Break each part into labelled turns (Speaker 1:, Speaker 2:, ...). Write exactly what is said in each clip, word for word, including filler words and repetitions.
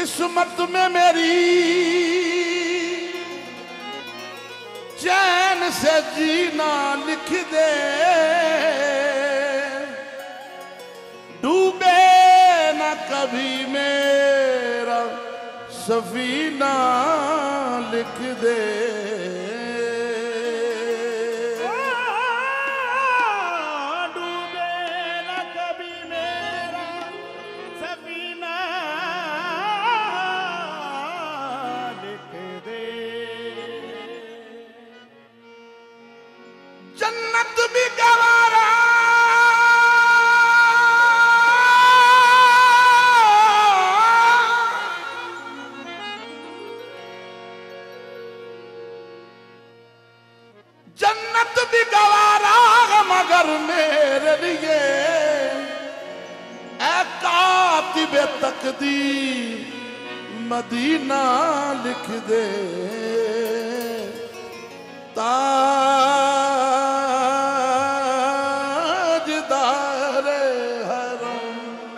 Speaker 1: किस्मत में मेरी चैन से जीना लिख दे, डूबे न कभी मेरा सफीना लिख दे। जन्नत भी गवारा जन्नत भी गवारा मगर मेरे लिए ऐ कातिबे तकदीर मदीना लिख दे। ताजदार हरम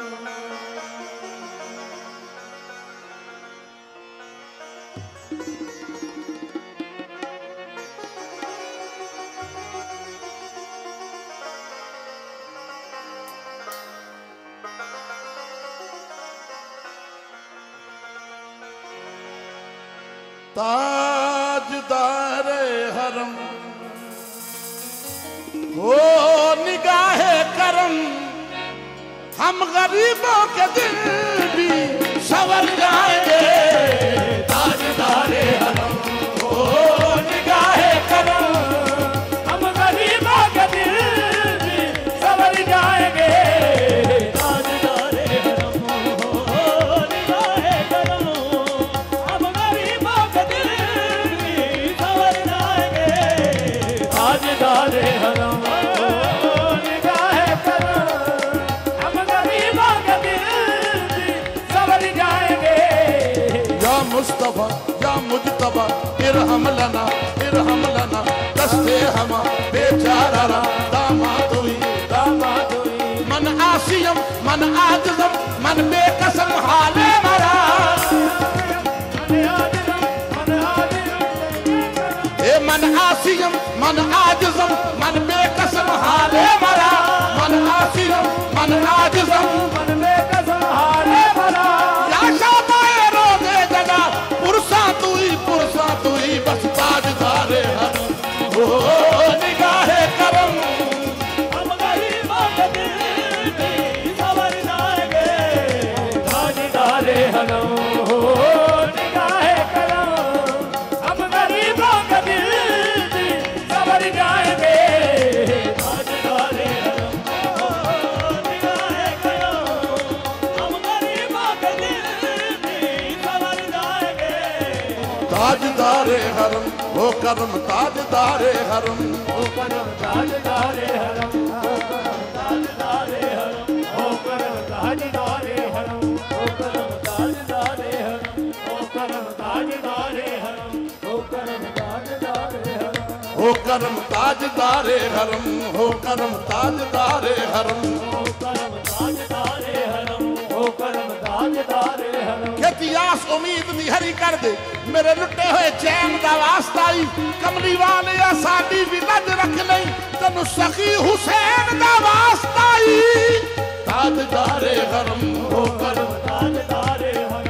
Speaker 1: ताजदार हरम ओ निगाहे करम, हम गरीबों के दिल भी संवर जाएंगे। ताजदार हरम ओ निगाहे करम, हम गरीबों के दिल भी संवर जाएंगे। ताजदार हरम ओ निगाहे करम, हम गरीबों के दिल भी संवर जाएंगे। ताजदार हरम मुस्तफा या मुजतबा इरहम लना इरहम लना दस्ते हमा बेचारा दामाद हुई दामाद हुई। मन आसियम मन आजम मन बेकसम हाले मरा, ए मन आसियम मन आजम मन बेकसम हाले मरा, मन आसियम मन आजम मन बेकसम हाले मरा। बस ताजदार हरम ओ निगाहे करम, हम गरीबों के दिल भी संवर जाएंगे। ताजदार हरम ओ निगाहे करम, हम गरीबों के दिल भी संवर जाएंगे। ताजदार हरम ओ निगाहे करम, हम गरीबों के दिल भी संवर जाएंगे। ताजदार हरम ओ करम ताजदार हरम ओ करम ताजदार हरम ताजदार हरम ओ करम ताजदार हरम ओ करम ताजदार हरम ओ करम ताजदार हरम ओ करम ताजदार हरम ओ करम ताजदार हरम ओ करम ताजदार हरम ओ करम ताजदार हरम ओ करम ताजदार हरम। खेतियास उम्मीद निहरी कर दे मेरे लुटे हुए चैन दा वास्ता ही, कमली वाले या साडी भी लज रख नहीं तनु सखी हुसैन दा वास्ता ही। ताजदार हरम ओ करम ताजदार हरम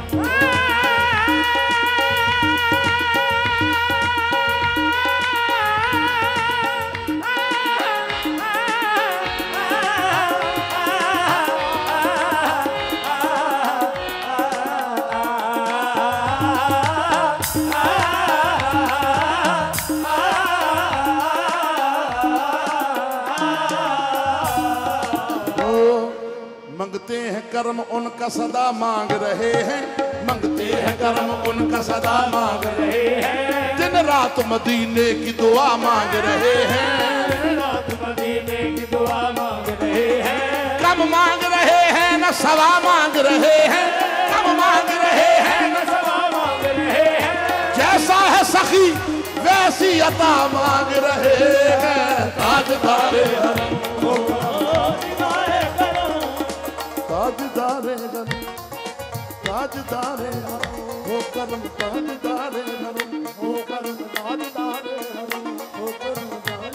Speaker 1: कर्म उनका सदा मांग रहे हैं, मंगते हैं कर्म उनका सदा मांग रहे हैं। दिन रात मदीने की दुआ मांग रहे हैं, दिन रात मदीने की दुआ मांग रहे हैं। कम मांग रहे हैं न सवा मांग रहे हैं, कम मांग रहे हैं न सवा मांग रहे हैं। जैसा है सखी वैसी अता मांग रहे हैं। ताजदार हरम ताजदार हरम
Speaker 2: ताजदारे हो करम ताजदारे हरम हो करम ताजदारे हरम हो करम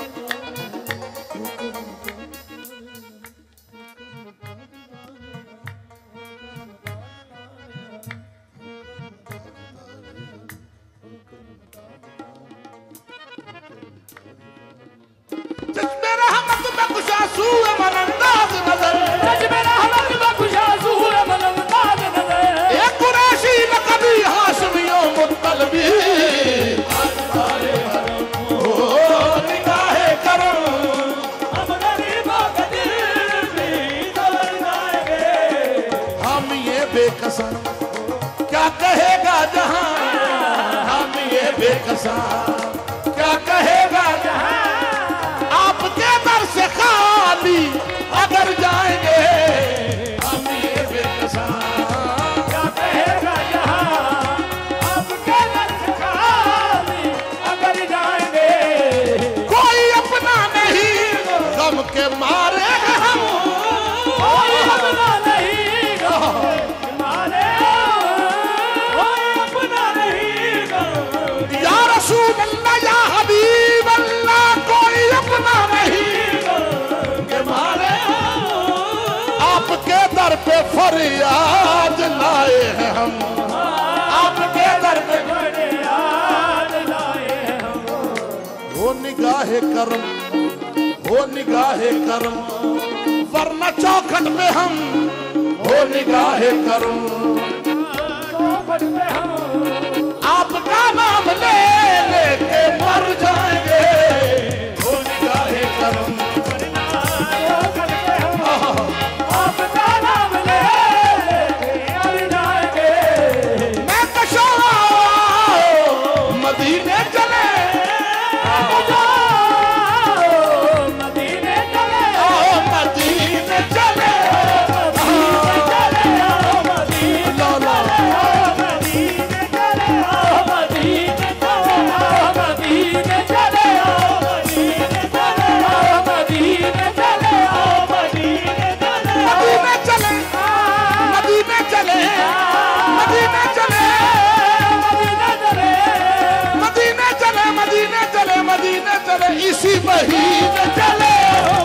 Speaker 2: क्या कहेगा जहां हम ये बेकसा क्या कहेगा जहां आपके दर से खाली अगर जाएंगे हम ये बेकसा क्या कहेगा जहां आपके दर से खाली अगर जाएंगे कोई अपना नहीं गम के मारे हम कोई अपना नहीं रसूल अल्लाह या हबीब अल्लाह कोई अपना नहीं के मारे आपके दर पे फरियाद लाए हैं हम आपके दर पे फरियाद लाए हैं हम हो निगाहे करम हो निगाहे करम वरना चौखट पे हम हो निगाहे करम चौखट पे हम आपका नाम ले लेके मर जाएंगे हो निगाहे करम आपका नाम ले लेके मर जाएंगे मैं कशो मदीने चले मदीने चले मदीने चले इसी महीने चले हो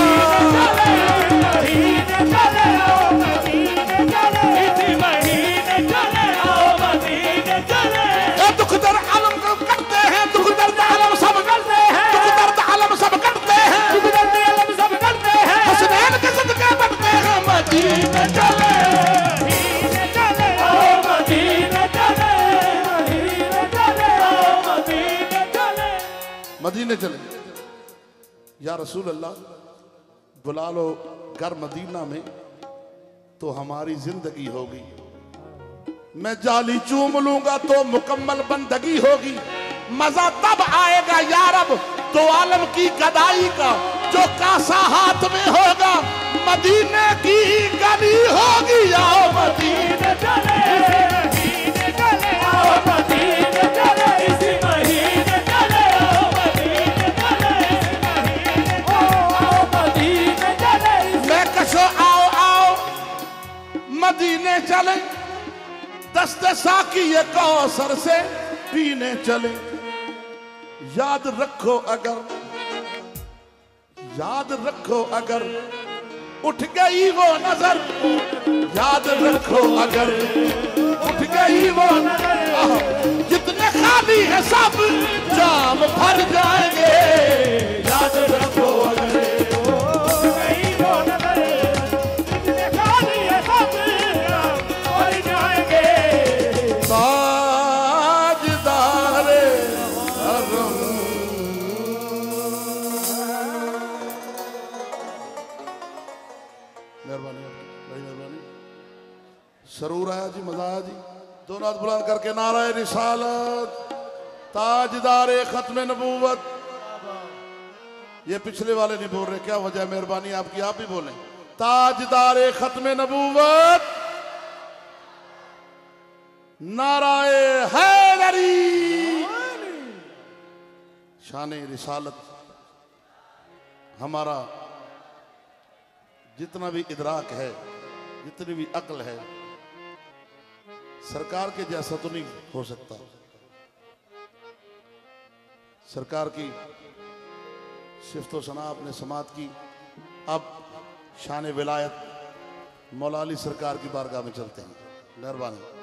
Speaker 2: मदीने चले मदीने चले इसी महीने चले हो मदीने चले दुख दर्द आलम करते हैं दुख दर्द आलम सब करते हैं दुख दर्द आलम सब करते हैं दुख दर्द आलम सब करते हैं हसनैन के सदके बनते हैं मदीने चले मदीने चले हो मदीने चले मदीने चले हो मदीने चले मदीने चले या रसूल अल्लाह बुला लो घर मदीना में तो हमारी जिंदगी होगी मैं जाली चूम लूंगा तो मुकम्मल बंदगी होगी मजा तब आएगा यारब तो आलम की गदाई का जो कासा हाथ में होगा मदीने की गली होगी आओ मदीने चले मदीने चले आओ मदीने चले इसी महीने चले आओ मदीने चले मैं कशो आओ आओ मदीने चले दस्ते साकी ये कौसर से पीने चले याद रखो अगर याद रखो अगर उठ गई वो नजर याद रखो अगर उठ गई वो नजर जितने खाली है सब जाम भर जाएंगे याद रखो अगर सरूर आया जी मजा आया जी दोनों हाथ बुलंद करके नाराए रिसालत ताजदारे खत्म नबूवत ये पिछले वाले नहीं बोल रहे क्या वजह मेहरबानी आपकी आप भी बोले ताजदारे खत्म नबूवत नाराए हैदरी शाने रिसालत हमारा जितना भी इदराक है जितनी भी अक्ल है सरकार के जैसा तो नहीं हो सकता। सरकार की सिफ्त व सना आपने समात की। अब शान विलायत मौला अली सरकार की बारगाह में चलते हैं। मेहरबानी।